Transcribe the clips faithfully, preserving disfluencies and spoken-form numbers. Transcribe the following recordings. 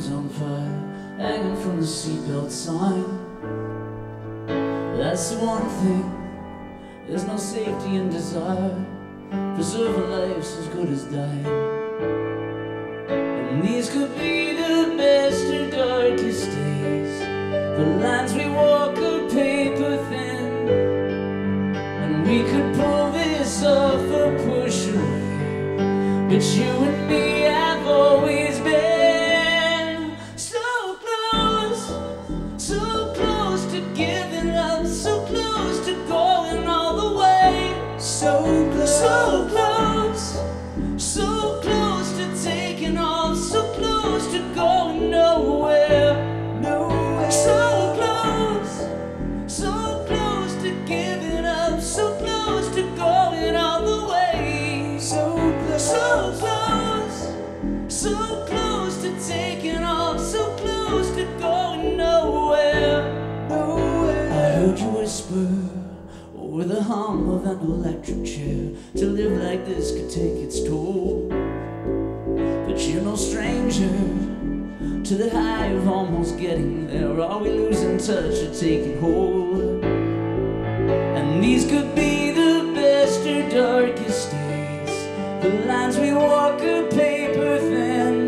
wings on fire, hanging from the seatbelt sign. That's the one thing, there's no safety in desire. Preserve a life's as good as dying. And these could be the best or darkest days. The lines we walk are paper thin, and we could pull this off or push away. But you and me have always been so close, so close to giving up, so close to going all the way. So close, so close, so close to taking off, so close to going nowhere, nowhere. So close, so close to giving up, so close to going all the way. So close, so close, so close to taking off, so close to going nowhere, nowhere. I heard you whisper over the hum of an electric chair, to live like this could take its toll. But you're no stranger to the high of almost getting there. Are we losing touch or taking hold? And these could be the best or darkest days. The lines we walk are paper thin,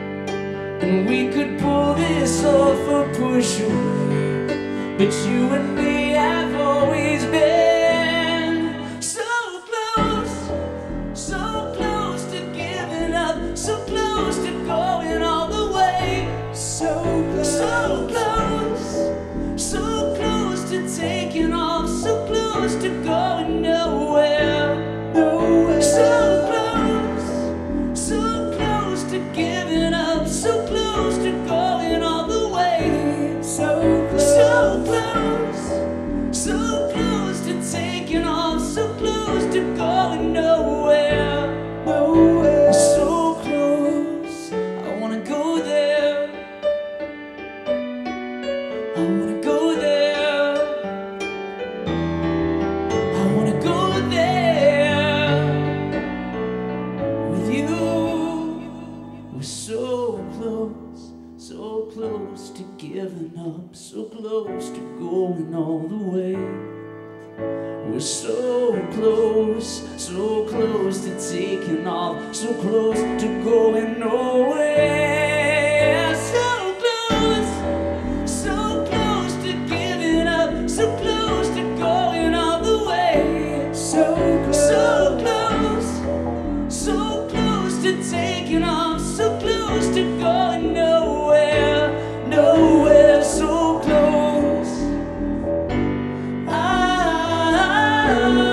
and we could pull this off or push away. But you and me have always been so close, so close to giving up, so close to going all the way. So close, so close, so close to taking off, so close to going nowhere, nowhere. So close, so close to giving up, so close to going all the way. So close, so close, so close to taking off, so close to going nowhere, nowhere. So close, I wanna go there, I wanna go there, I wanna go there with you. We're so close, so close to giving up, so close to going all the way. We're so close, so close to taking off, so close to going nowhere. So close, so close to giving up, so close to going all the way. So close, so close, so close to taking off, so close to going nowhere, nowhere. So close, ah,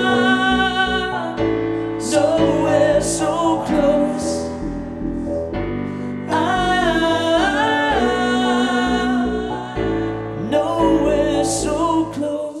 nowhere. So close, ah, nowhere. So close.